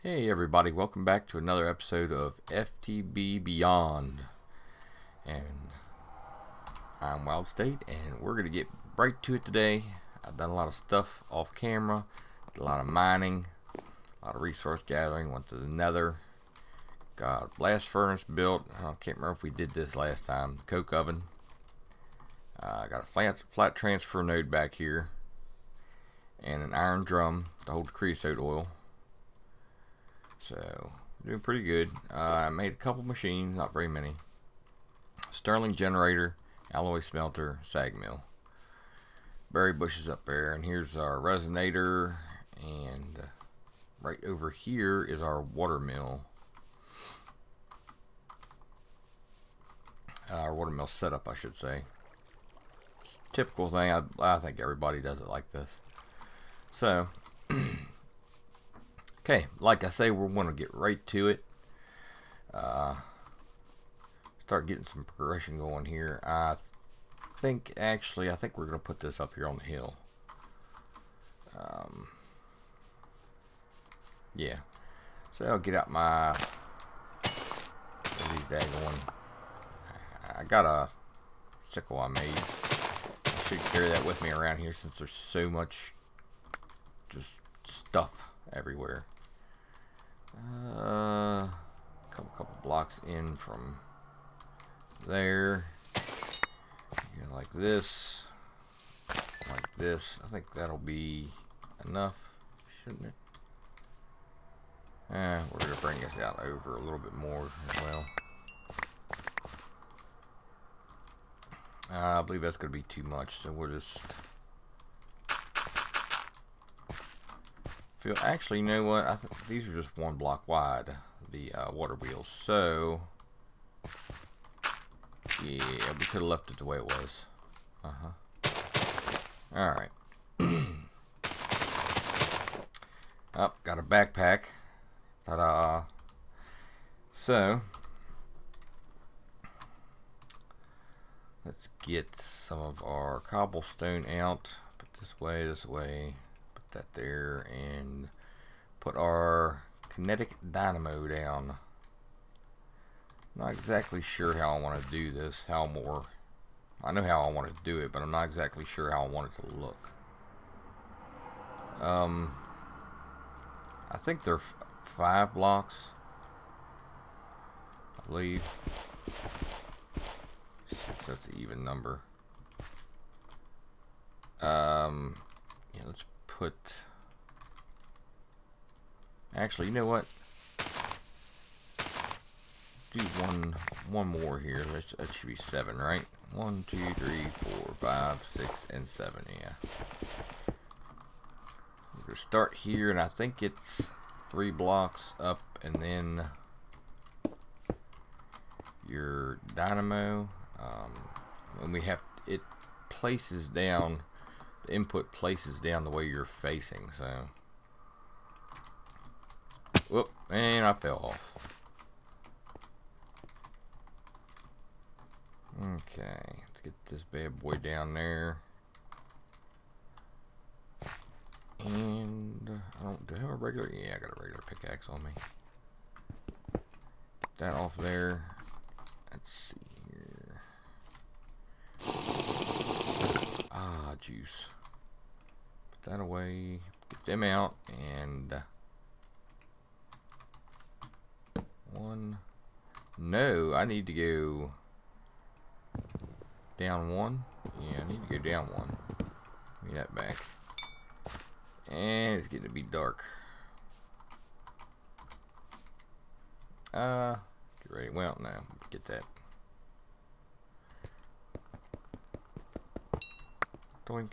Hey everybody, welcome back to another episode of FTB Beyond. And I'm WILDSTATE, and we're going to get right to it today. I've done a lot of stuff off camera, a lot of mining, a lot of resource gathering, went to the nether, got a blast furnace built. I can't remember if we did this last time. Coke oven. Got a flat transfer node back here, and an iron drum to hold the creosote oil. So, doing pretty good. I made a couple machines, not very many. Stirling generator, alloy smelter, sag mill. Berry bushes up there, and here's our resonator, and right over here is our water mill. Our water mill setup, I should say. Typical thing, I think everybody does it like this. So, okay, like I say, we're going to get right to it. Start getting some progression going here. I think we're going to put this up here on the hill. Yeah. So I'll get out my these daggone. I got a sickle I made. I should carry that with me around here since there's so much just stuff everywhere. Couple blocks in from there. Yeah, like this. Like this. I think that'll be enough, shouldn't it? We're gonna bring this out over a little bit more as well. I believe that's gonna be too much, so we'll just actually, you know what? I think these are just one block wide, the water wheels. So, yeah, we could have left it the way it was. Alright. Oh, got a backpack. Ta-da. So, let's get some of our cobblestone out. Put this way. Put that there, and put our kinetic dynamo down. Not exactly sure how I want to do this. I know how I want to do it, but I'm not exactly sure how I want it to look. I think they're 5 blocks, I believe. 6, that's an even number. Yeah, let's put. Actually, you know what? Do one more here. That should be 7, right? 1, 2, 3, 4, 5, 6, and 7. Yeah. We're gonna start here, and I think it's 3 blocks up, and then your dynamo. When we have it places down, the input places down the way you're facing. So, whoop, and I fell off. Okay, let's get this bad boy down there. And do I have a regular? Yeah, I got a regular pickaxe on me. Get that off there. Let's see here. Ah, juice. Put that away. Get them out, and one. No, I need to go down 1. Yeah, I need to go down 1. Give me that back. And it's getting to be dark. Get ready. Well, no, get that. Doink.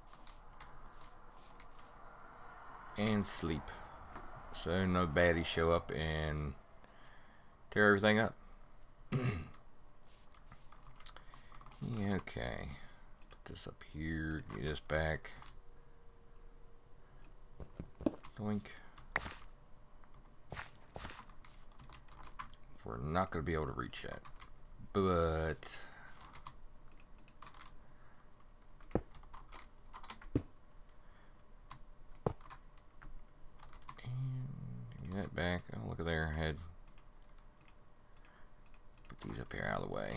And sleep. So no baddies show up and tear everything up. Yeah, okay. Put this up here. Get this back. Doink. We're not going to be able to reach that. But and give me that back. there. I had put these up here out of the way.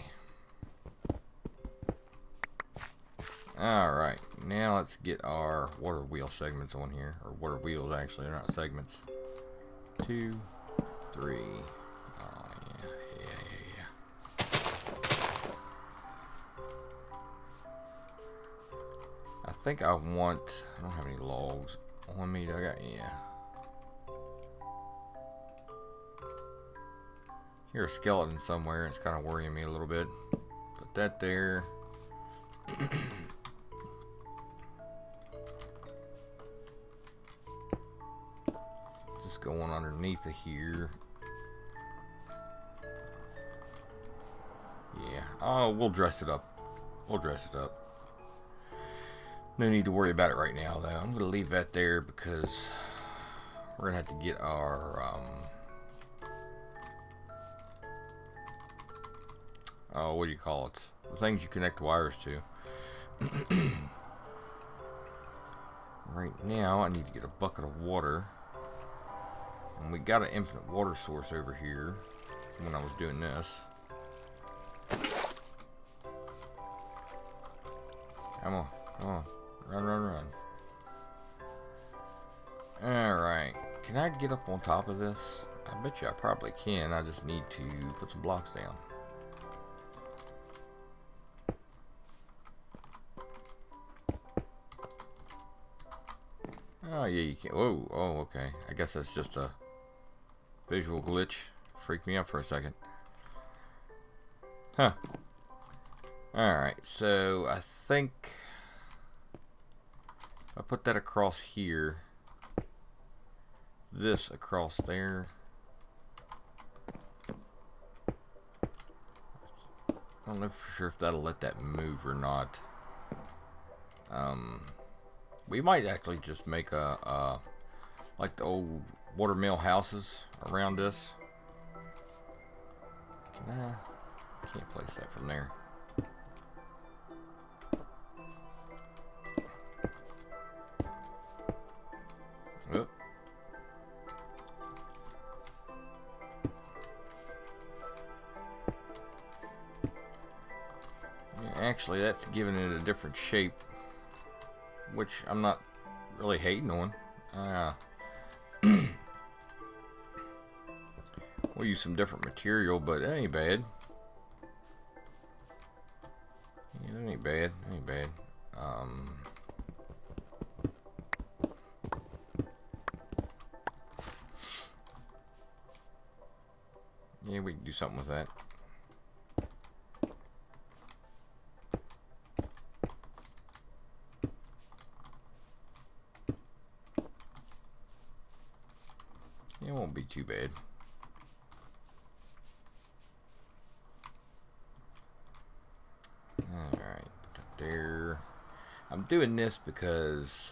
Alright, now let's get our water wheel segments on here. Or water wheels, actually. They're not segments. 2, 3. Oh, yeah. I think I don't have any logs on me. Yeah. Here's a skeleton somewhere. It's kind of worrying me a little bit. Put that there. Just going underneath of here. Yeah. Oh, we'll dress it up. No need to worry about it right now, though. I'm going to leave that there because we're going to have to get our what do you call it? The things you connect wires to. Right now, I need to get a bucket of water. And we got an infinite water source over here when I was doing this. Come on. Run. Alright. Can I get up on top of this? I bet you I probably can. I just need to put some blocks down. Oh, yeah, you can. Whoa, oh, okay. I guess that's just a visual glitch. Freaked me out for a second. Huh. Alright, so I think if I put that across here, this across there. I don't know for sure if that'll let that move or not. We might actually just make a like the old watermill houses around us. Can't place that from there. Oop. Yeah, actually, that's giving it a different shape, which I'm not really hating on. We'll use some different material, but it ain't bad. Yeah, it ain't bad. Yeah, we can do something with that. It won't be too bad. Alright, put that there. I'm doing this because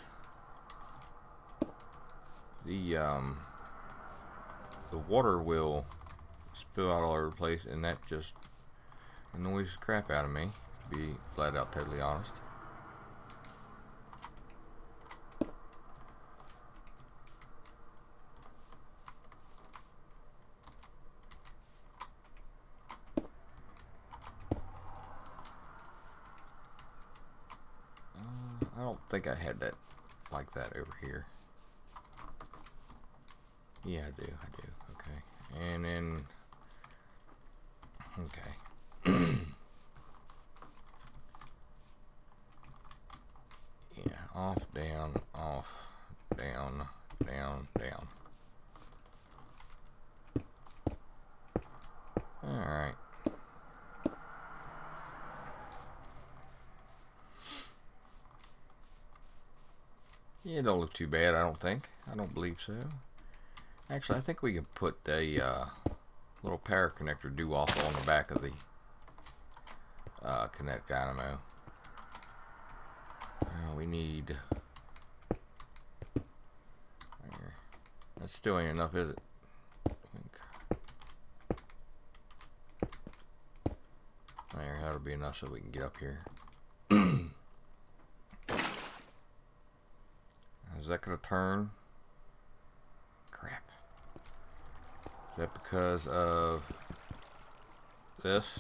the water will spill out all over the place, and that just annoys the crap out of me, to be flat out totally honest. I don't think I had that like that over here. Yeah, I do. Okay. And then okay. Yeah, off, down, down. Alright. Yeah, it don't look too bad, I don't think. I don't believe so. Actually, I think we could put a little power connector do-off on the back of the Connect Dynamo. We need... That still ain't enough, is it? There, that'll be enough so we can get up here. Is that gonna turn? Crap. Is that because of this?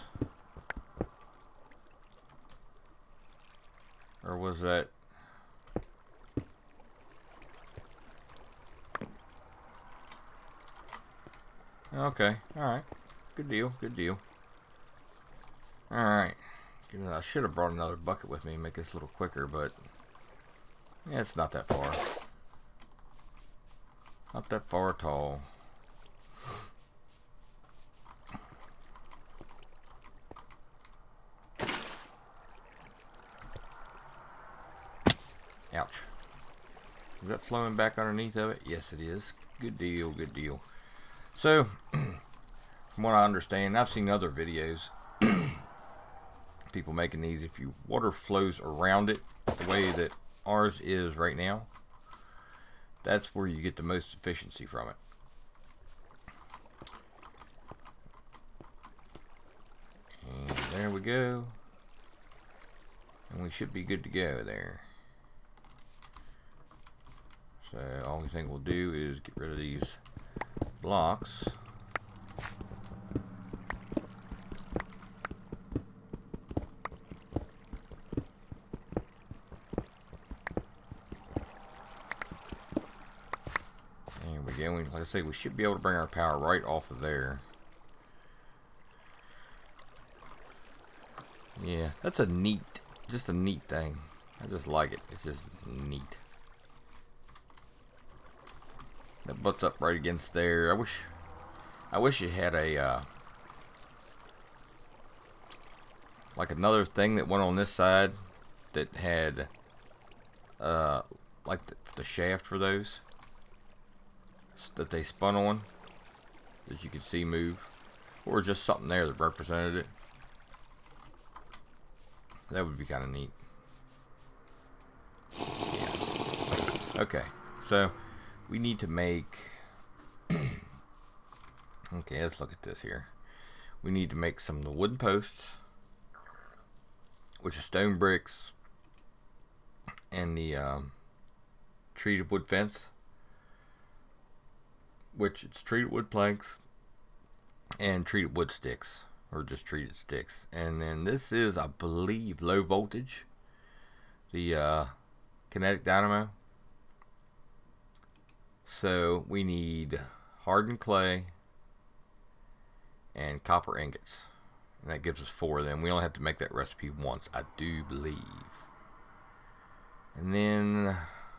Or was that... Okay, alright. Good deal, good deal. Alright. I should have brought another bucket with me and make this a little quicker, but... yeah, it's not that far. Not that far at all. Ouch. Is that flowing back underneath of it? Yes, it is. Good deal, good deal. So, from what I understand, I've seen other videos, people making these, if your water flows around it, the way that ours is right now, that's where you get the most efficiency from it. And there we go. And we should be good to go there. So, only thing we'll do is get rid of these blocks. There we go. Like I say, we should be able to bring our power right off of there. Yeah, that's a neat, just a neat thing. I just like it. It's just neat. That butts up right against there. I wish it had a like another thing that went on this side that had like the shaft for those that they spun on, that you could see move, or just something there that represented it. That would be kind of neat. Yeah. Okay, so we need to make okay, let's look at this here. We need to make some of the wooden posts, which is stone bricks, and the treated wood fence, which it's treated wood planks and treated wood sticks, or just treated sticks. And then this is, I believe, low voltage, the kinetic dynamo. So we need hardened clay and copper ingots, and that gives us 4 of them. We only have to make that recipe once, I do believe. And then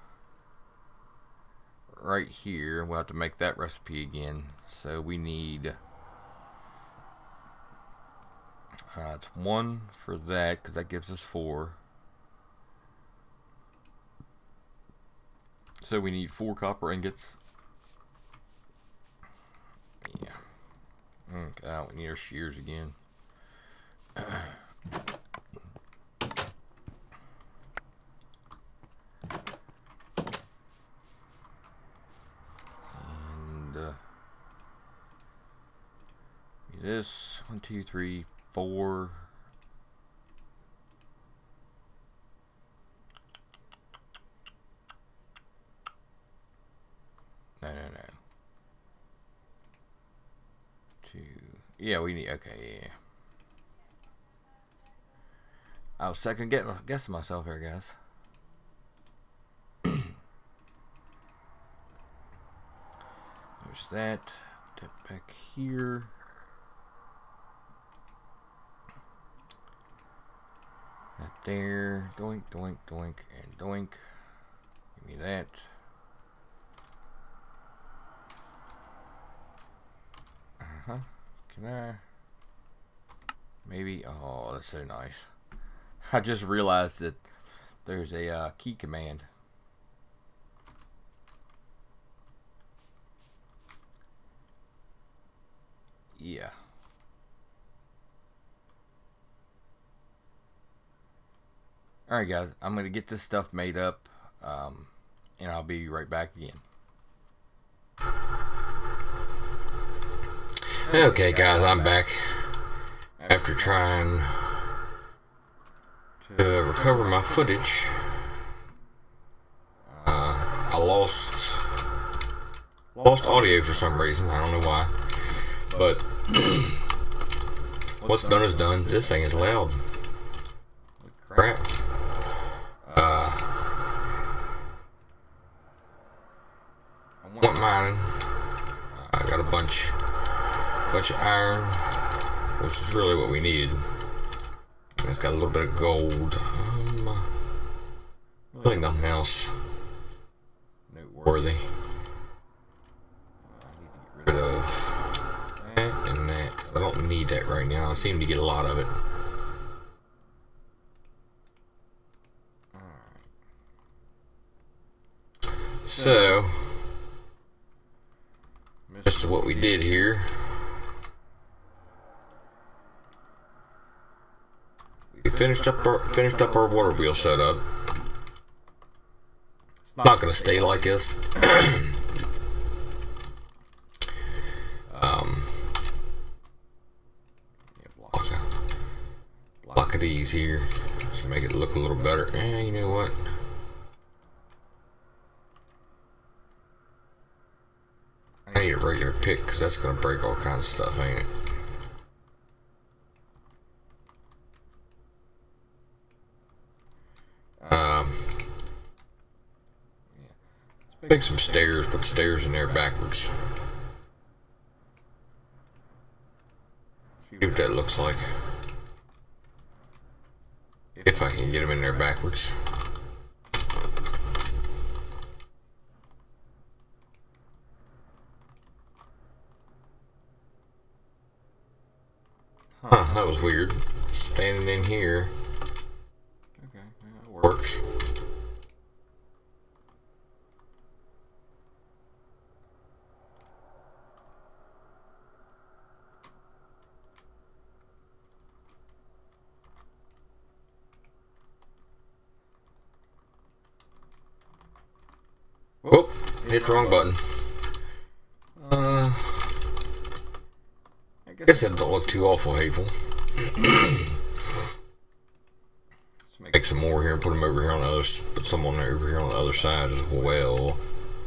right here we'll have to make that recipe again. So we need it's 1 for that, because that gives us 4. So we need 4 copper ingots. Yeah. Okay, we need our shears again. And this 1, 2, 3, 4. No. 2. Yeah, we need. Okay, yeah. I was second guessing myself here, guys. There's that. Put that back here. That there. Doink, doink, doink, and doink. Give me that. Can I? Maybe. Oh, that's so nice. I just realized that there's a key command. Yeah. Alright guys, I'm going to get this stuff made up, and I'll be right back again. Okay guys, I'm back after trying to recover my footage. I lost audio for some reason. I don't know why. But what's done is done. This thing is loud. Crap. I want mining. I got a bunch of iron, which is really what we needed. It's got a little bit of gold. Really nothing else noteworthy. I need to get rid of that and that, 'cause I don't need that right now. I seem to get a lot of it. So, just what we did here. We finished up our water wheel setup. It's not going to stay like this. Block of these here to make it look a little better. You know what? I need a regular pick because that's going to break all kinds of stuff, ain't it? Let's make some stairs, put stairs in there backwards. See what that looks like. If I can get them in there backwards. Huh, that was weird. Standing in here. Okay, that works. Whoop, hit the wrong button. I guess that don't look too awful hateful. Let's make some more here and put them over here on the other. Put some on over here on the other side as well.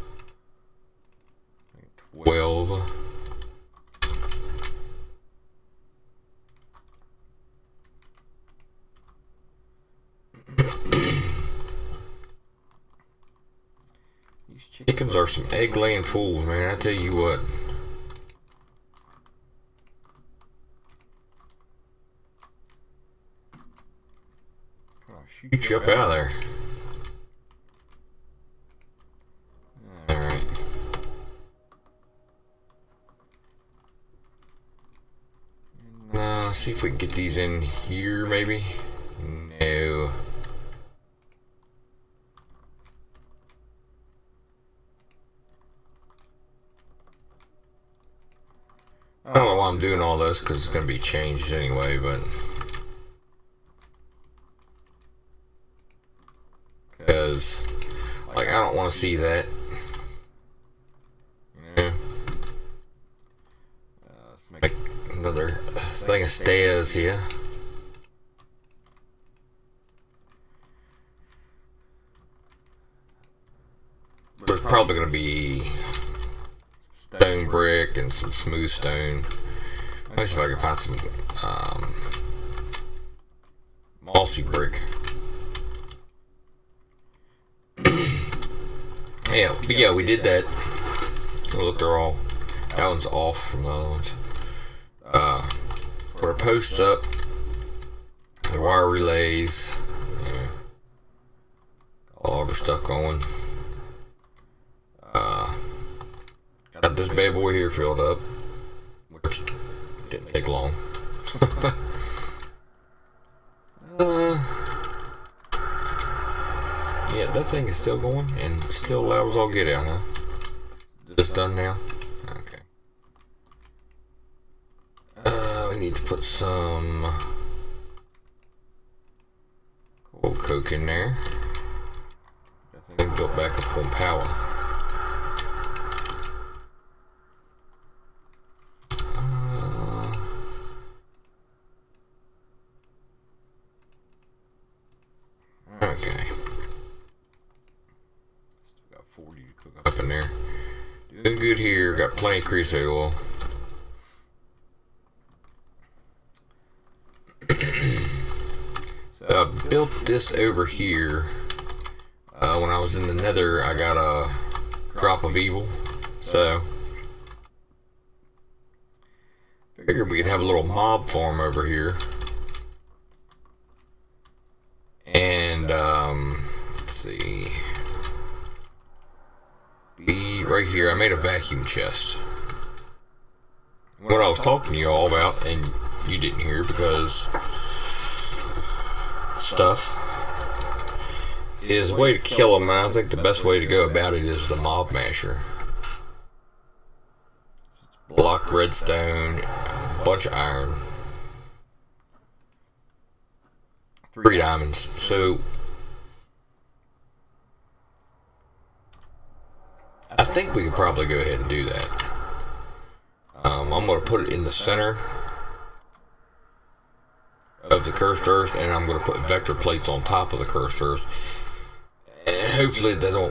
12. These chickens are some egg-laying fools, man. I tell you what. Shoot you up out of there. Alright. See if we can get these in here, maybe? No. I don't know why I'm doing all this, because it's going to be changed anyway, but... Because, like, I don't want to see that. Yeah. Let's make another thing of stairs here. But it's probably going to be stone brick and some smooth stone. Let me see if I can find some mossy brick. Yeah, but yeah, we did that. Oh, look, they're all. That one's off from the other ones. Put our posts up. The wire relays. Yeah. All of our stuff going. Got this bad boy here filled up, which didn't take long. Yeah, that thing is still going and still loud as all get out, huh? This done now? Okay. We need to put some cold coke in there. That thing built back up on power. Okay. Still got 40 to cook up in there. Doing good here. Got plenty of creosote oil. So I built this over here. When I was in the Nether, I got a drop of evil. So figured we could have a little mob farm over here. And let's see. Right here, I made a vacuum chest. What I was talking to you all about, and you didn't hear because stuff, is a way to kill them, and I think the best way to go about it is the mob masher. Block redstone, a bunch of iron, 3 diamonds. So I think we could probably go ahead and do that. I'm going to put it in the center of the cursed earth, and I'm going to put vector plates on top of the cursed earth. And hopefully they don't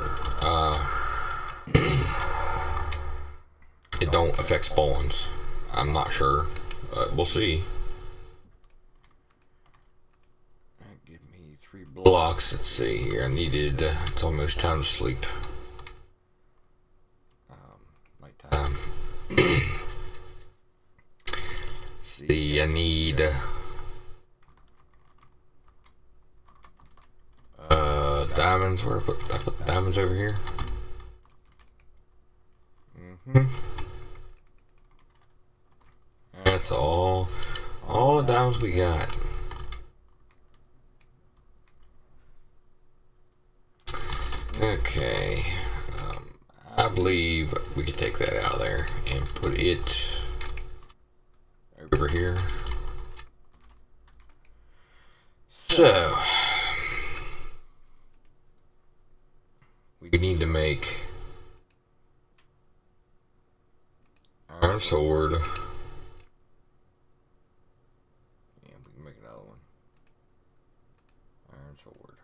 it don't affect spawns. I'm not sure, but we'll see. Give me 3 blocks. Let's see here. I needed. It's almost time to sleep. Nighttime. See, I need diamonds. Where I put diamonds over here. That's all the diamonds we got. Okay, I believe we could take that out of there and put it over here. So we need to make iron sword. Yeah, we can make another one. Iron sword.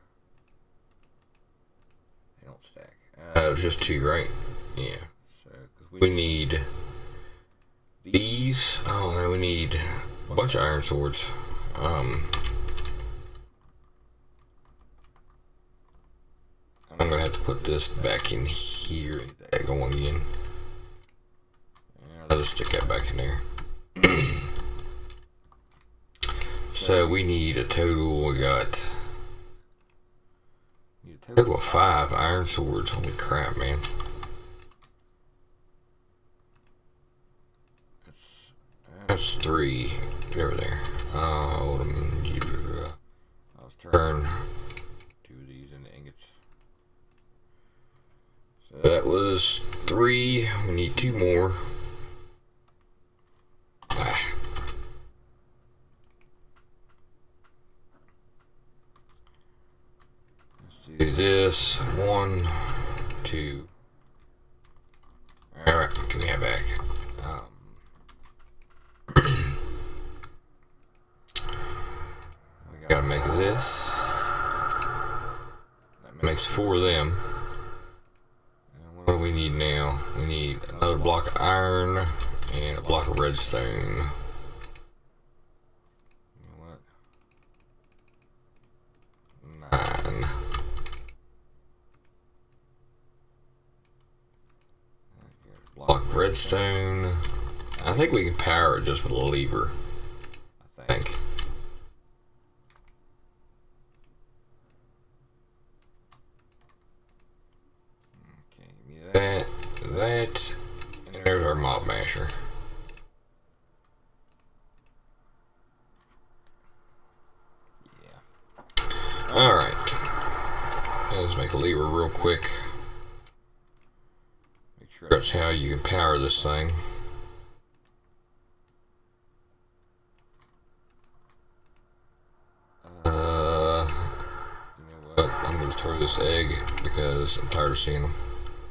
They don't stack. It was just 2, right? Yeah. So we need these. Oh no, we need a bunch of iron swords. I'm gonna have to put this back in here. Get that going again. I'll just stick that back in there. So we need a total. We got a total of 5 iron swords. Holy crap, man! That's 3. Get over there. Hold them. Let's turn 2 of these into ingots. So that was 3. We need 2 more. Let's do this. 1, 2. Alright, give me that back. We gotta make this. That makes 4 of them. And what do we need now? We need another block of iron and a block of redstone. You know what? 9. Block of redstone. I think we can power it just with a lever. I think. Okay, give me that, and there's our mob masher. Yeah. Alright. Let's make a lever real quick. Make sure that's how you can power this thing. I'm going to throw this egg because I'm tired of seeing them.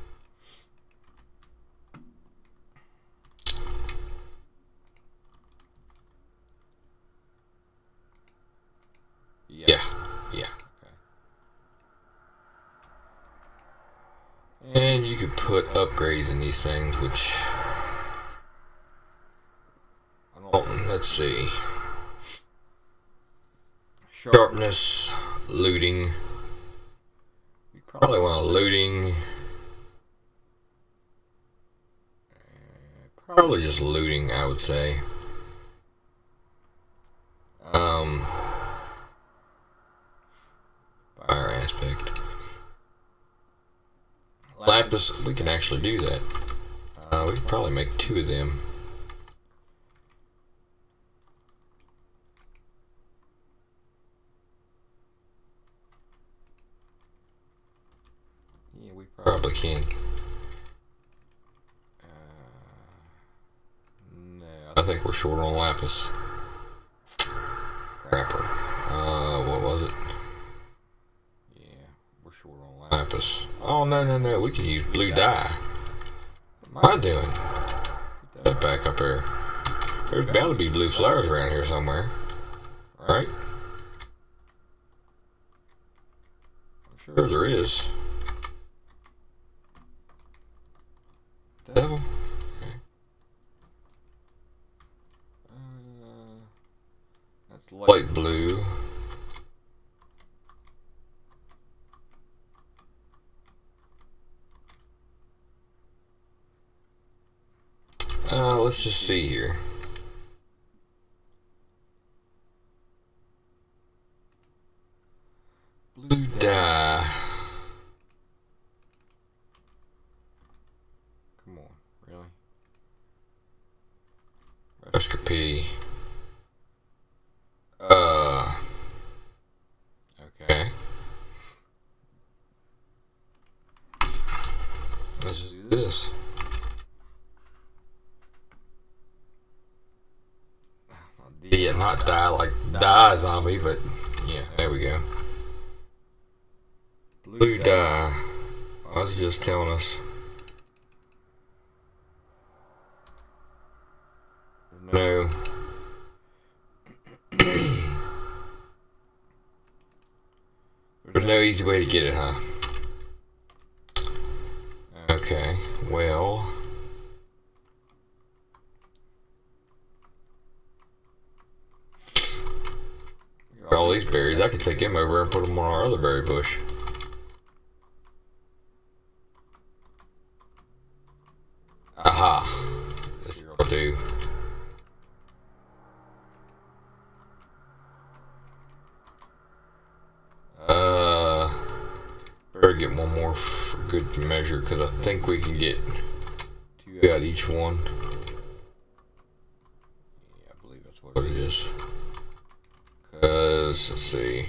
Yeah. Okay. And you could put upgrades in these things, which let's see. Sharpness, looting. We probably want a looting. Probably just looting, I would say. Fire aspect. Lapis, we can actually do that. We can probably make 2 of them. Yeah, we probably can. No, I think we're short on lapis. Crapper. What was it? Yeah, we're short on lapis. Oh, no, we can use blue dye. What am I doing? Put that back up there. There's bound to be blue flowers around here somewhere. Right? I'm sure there is. Devil? Okay. That's light blue. Let's just see here. Blue dye. Come on, really? Recipe. Okay. Let's just do this. Yeah, not die like die zombie, but yeah, there we go. Blue dye. I was just telling us. No. There's no easy way to get it, huh? Okay, well. All these berries, I could take them over and put them on our other berry bush. Aha. This will do. Better get one more for good measure, because I think we can get 2 out each one. Yeah, I believe that's what it is. Because, let's see.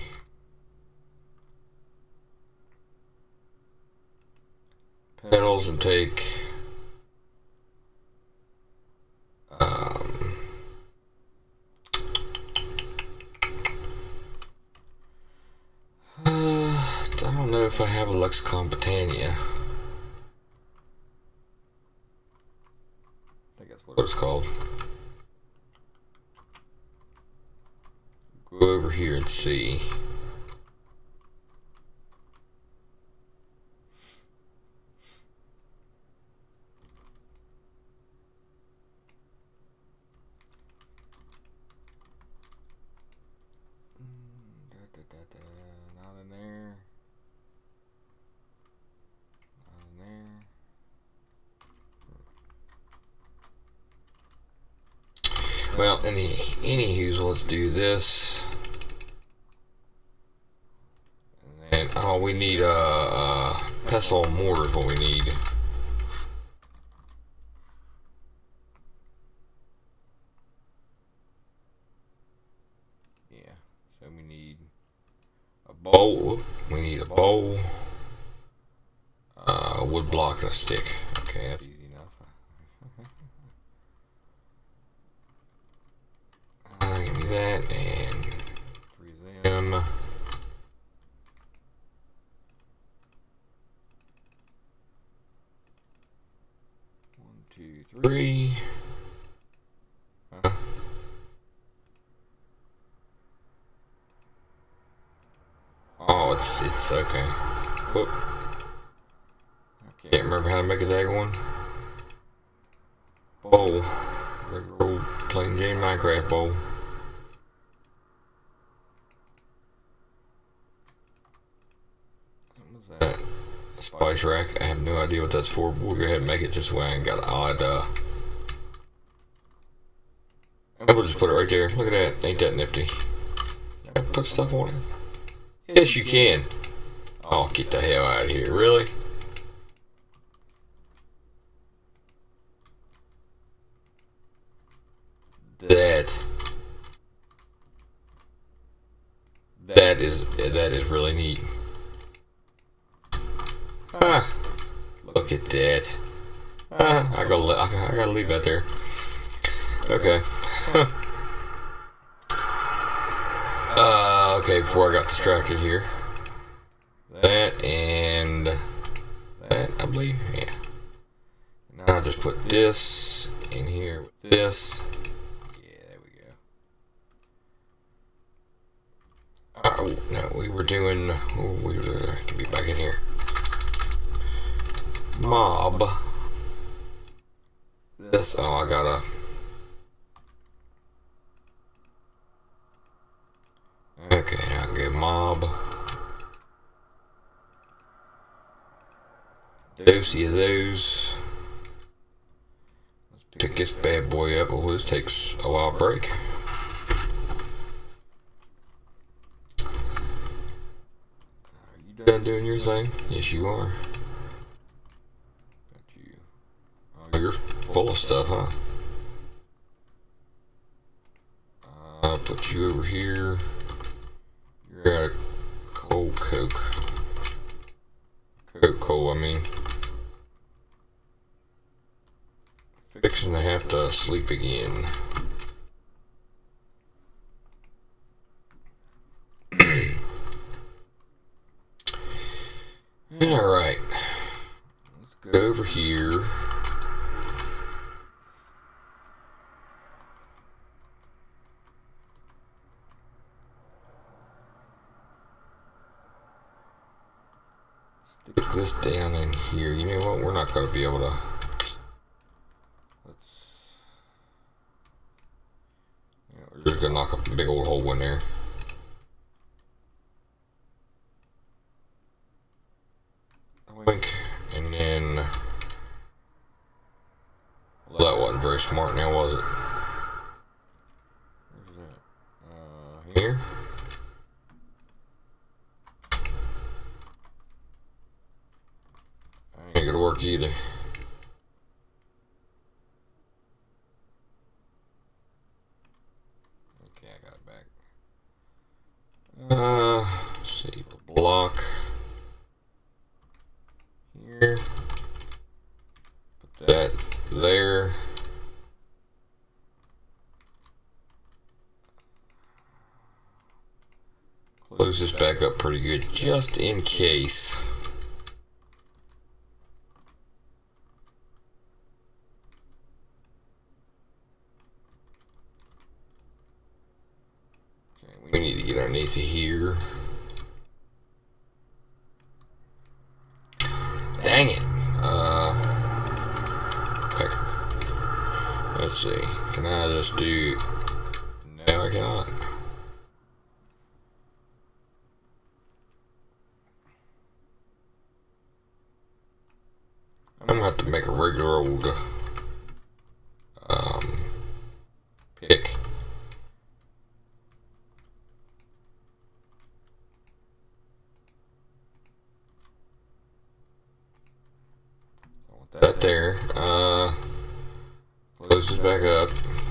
Petals and take. I don't know if I have a Lexicon Botania. I think that's what it's called. Go over here and see. Not in there. Not in there. Well, anywho's, let's do this. And then, oh, we need a pestle and mortar is what we need. Yeah, so we need a bowl. We need a bowl, a wood block, and a stick. Okay, that's easy enough. Give me that, and 3 of them. 1, 2, 3. Oh, it's okay. Whoop. I can't remember how to make a daggone one. Bowl. Regular old plain Jane Minecraft bowl. spice rack. I have no idea what that's for, but we'll go ahead and make it just so I ain't got an odd, we'll just put it right there. Look at that. Ain't that nifty? Can I put stuff on it? Yes, you can. Oh, get the hell out of here. Really? That is really neat. Ah, look at that. Ah, I gotta leave that there. Okay. Okay, before I got distracted here. That and that, I believe. Yeah. Now I'll just put this in here with this. Yeah, there we go. Oh, no, we were doing. Oh, we were to be back in here. Mob. This. Oh, I gotta. Okay, I'll go mob. Dosey of those. Let's pick this bad boy up. Oh, this takes a while to break. Are you done doing your thing? Yes, you are. Got you. Oh, you're full of stuff, huh? I'll put you over here. You're out of cold coke. Coca-Cola, I mean. Fixing to have to sleep again. Alright. Let's go over here. Stick this down in here. You know what? We're not going to be able to. We're just going to knock a big old hole in there. And then. Well, that wasn't very smart now, was it? Where's that? Here. Ain't gonna work either. Okay, I got it back. Let's see, block here. Put that there. Close this back up pretty good, just in case. We need to get underneath of here. Dang it. Okay. Let's see. Can I just do... No, I cannot. I'm gonna have to make a regular old pick. That there. Close this back up.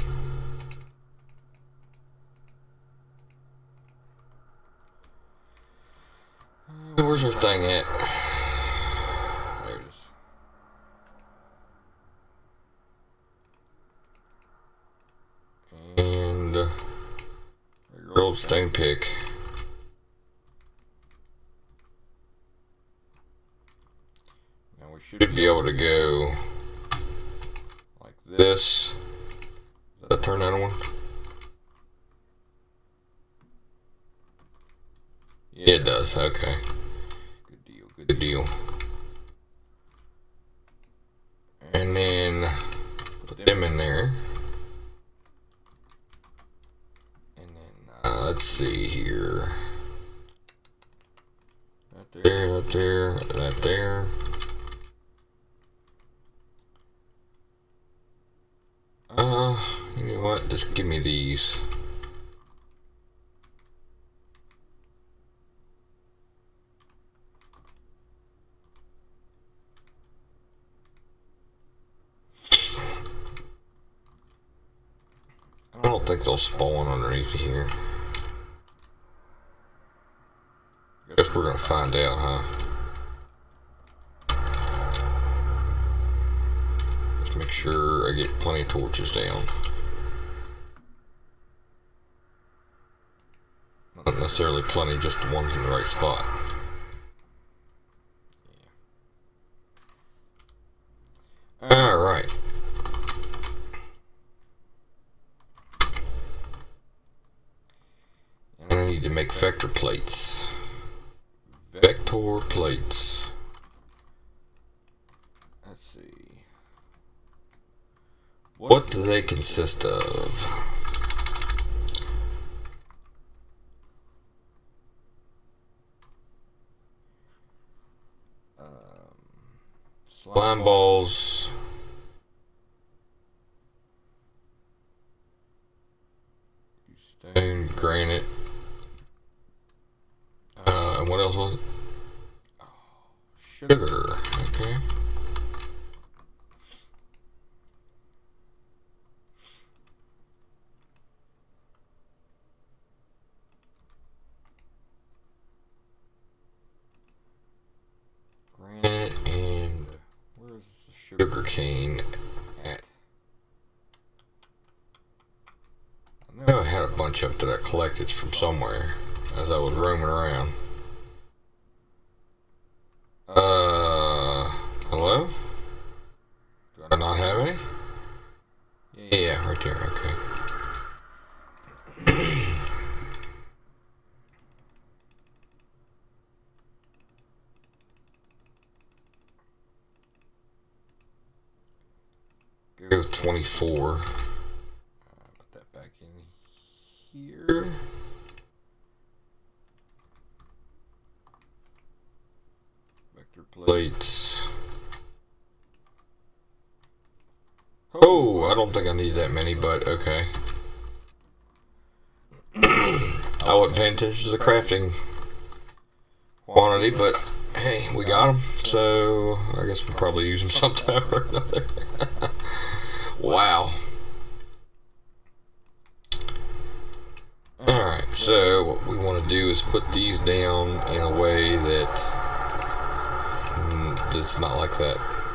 Where's our thing at? There it is. And regular old stone pick. Should be able to go like this. Does that turn that on? Yeah, it does. Okay. Good deal. Good deal. And then put them in there. And then let's see here. Right there. That there, that there. You know what? Just give me these. I don't think they'll spawn underneath here. Guess we're gonna find out, huh? Let's make sure I get plenty of torches down. Not necessarily plenty, just the ones in the right spot. Yeah. Alright. And I need to make vector plates. Vector plates. Let's see. What do they consist of? Slime balls. Stone, granite. And what else was it? Oh, sugar. Okay. Granite and where's the sugar cane at? I know I had a bunch of it that I collected from somewhere as I was roaming around. Hello? Do I not have any? Yeah, right there, okay. Go with 24. Put that back in here. Vector plates. Oh, I don't think I need that many, but okay. I wasn't paying attention to the crafting quantity, but hey, we got them, so I guess we'll probably use them sometime or another. Wow. Alright, so what we want to do is put these down in a way that it's not like that.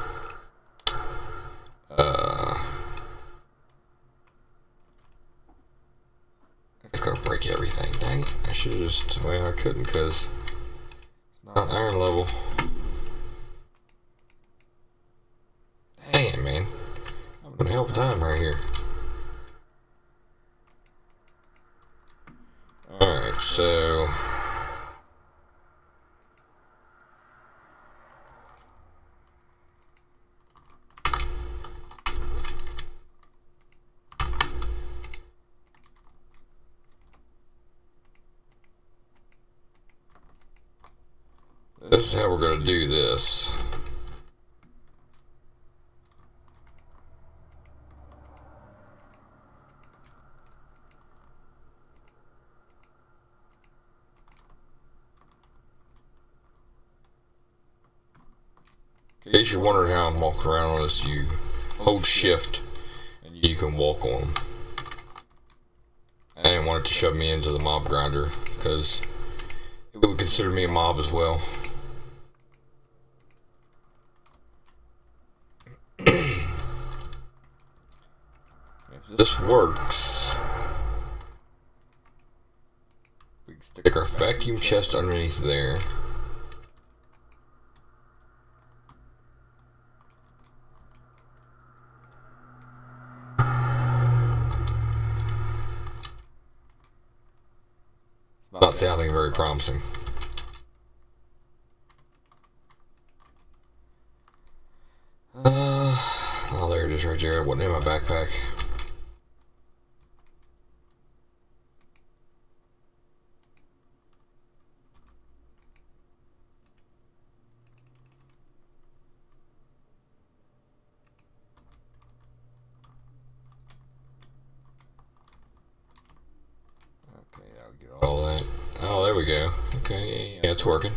It's gonna break everything. Dang it. I should have just, well, I couldn't because it's not iron level. Dang it, man. I'm having a hell of a time right here. Alright, so this is how we're going to do this. In case you're wondering how I'm walking around on this, you hold shift and you can walk on them. I didn't want it to shove me into the mob grinder because it would consider me a mob as well. If this works, we can stick our vacuum chest underneath there. It's not sounding very promising. Oh, there it is right there. It wasn't in my backpack. do all that. Oh, there we go. Okay, yeah, it's working.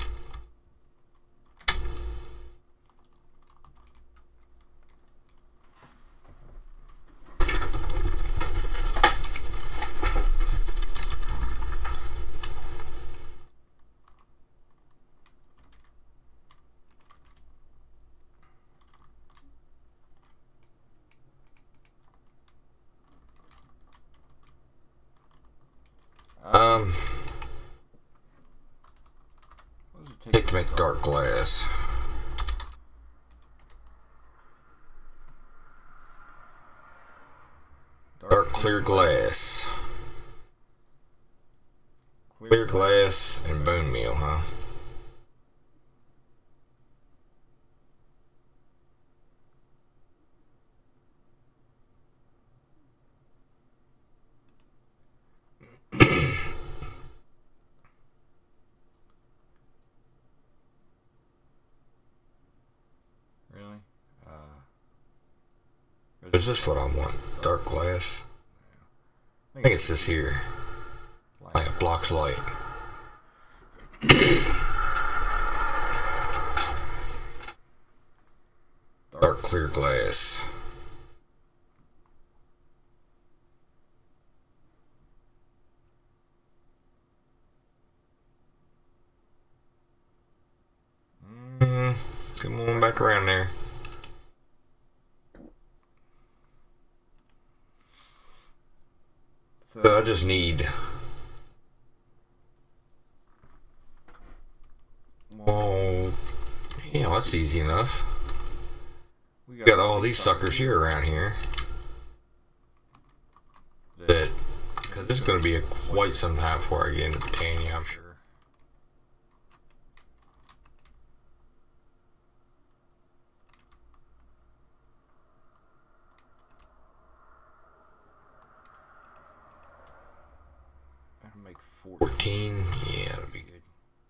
What does it take to make dark glass? Dark clear glass. Clear glass and bone meal, huh? Really? Is this what I want? Dark glass? I think it's this here. Like it blocks light. Dark clear glass. Come on back around there. So I just need, well, yeah, that's easy enough. We got all these suckers here around here. That, because it's going to be quite some time before I get into Britannia, I'm sure. Make 14. Yeah, that'll be good.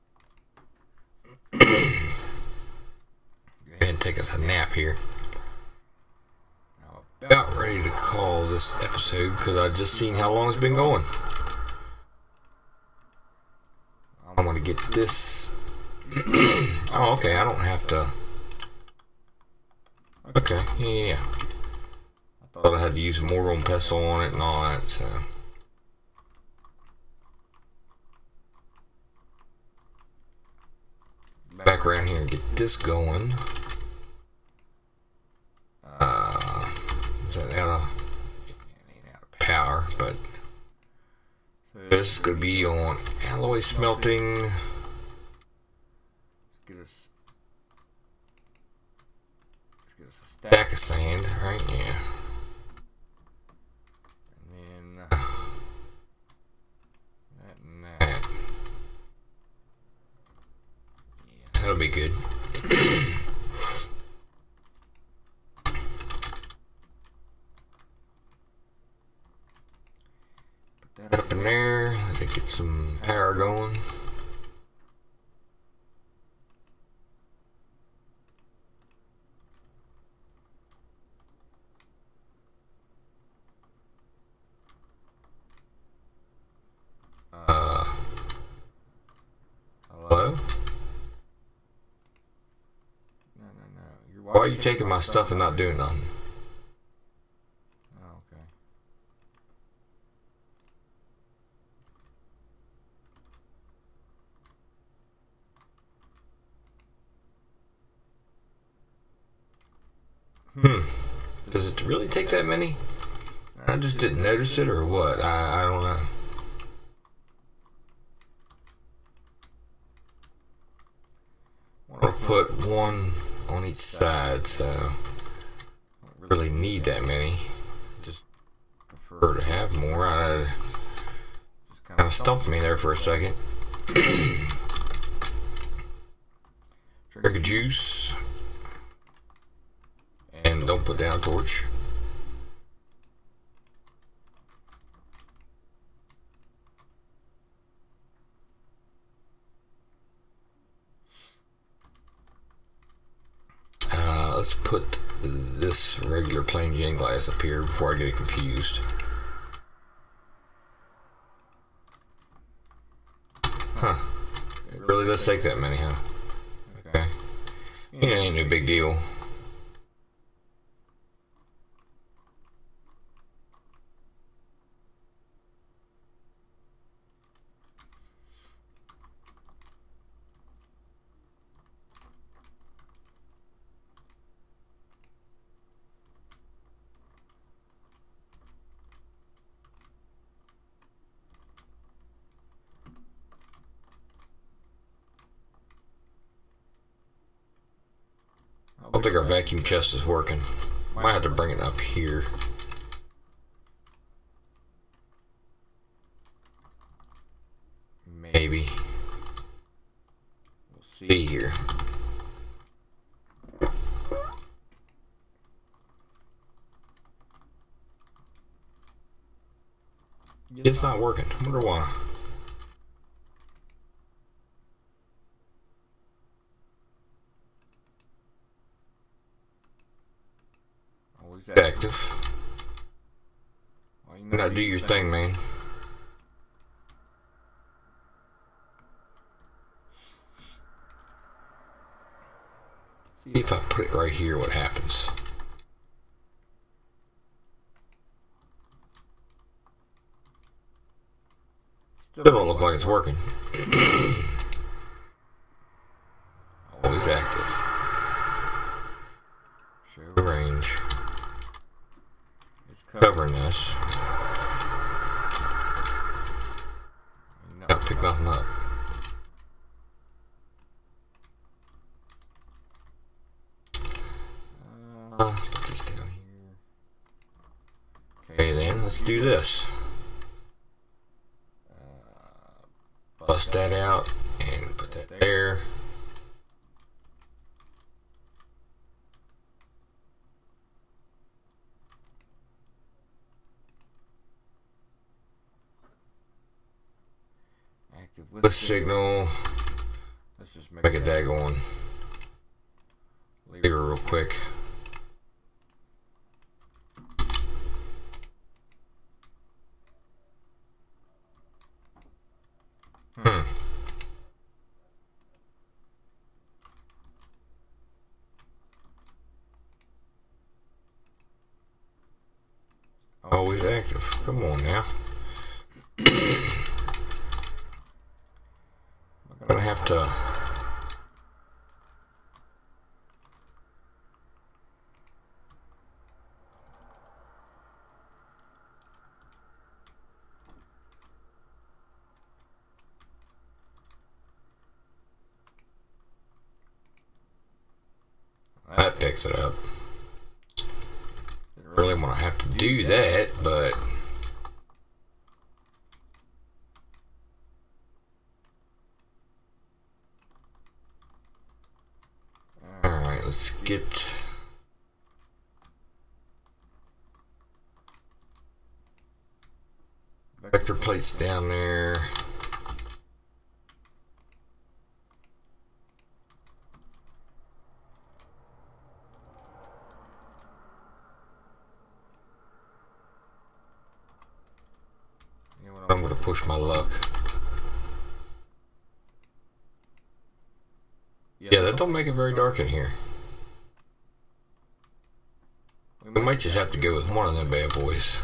Go ahead and take us a nap here. Now, about ready to call this episode because I just seen how long it's been going. I want to get this. Oh, okay. I don't have to. Okay. Yeah. I thought I had to use a mortar and pestle on it and all that. So. Back around here and get this going. Is that out of power? But so this is going to be on alloy smelting. Let's get us a stack of sand, right? Yeah. And then that and that. That'll be good. Put that up in there. Let it get some power going. Hello? Why are you taking my stuff and not doing nothing? Oh, okay. Does it really take that many? I just didn't notice it or what? I don't know. I want to put one on each side, so I don't really need that many. Just prefer to have more. Just kind of stumped me there for a second. Drink of juice. And don't put down a torch. Let's put this regular plain Jane glass up here before I get confused. Huh. It really does take that many, huh? Okay. You know, ain't no big deal. I don't think our vacuum chest is working. Might have to bring it up here. Maybe. We'll see here. It's not working. I wonder why. Always active. Well, you gotta do your thing, man. See if I put it right here, what happens. Still don't look like it's working. Always active. Show range. It's covering this. Not pick nothing up. Put this down here. Okay, then let's do this. Bust that out and put that there. Active with signal. Let's just make a daggone lever real quick. Always active. Come on now. I'm gonna have to. That picks it up. Didn't really want to have to do that, but alright, let's get vector plates down there. I'm going to push my luck. Yeah, that don't make it very dark in here. We might just have to go with one of them bad boys.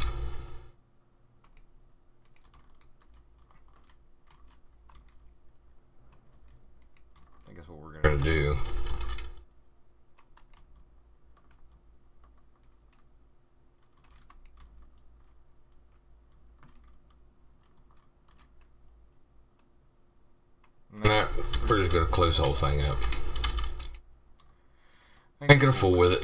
I think that's what we're going to do. Nah, we're just gonna close the whole thing up. I ain't gonna fool with it.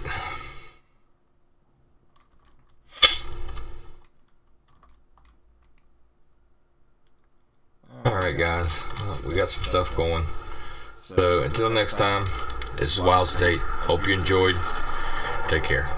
Alright guys, we got some stuff going. So until next time, this is WILDSTATE. Hope you enjoyed. Take care.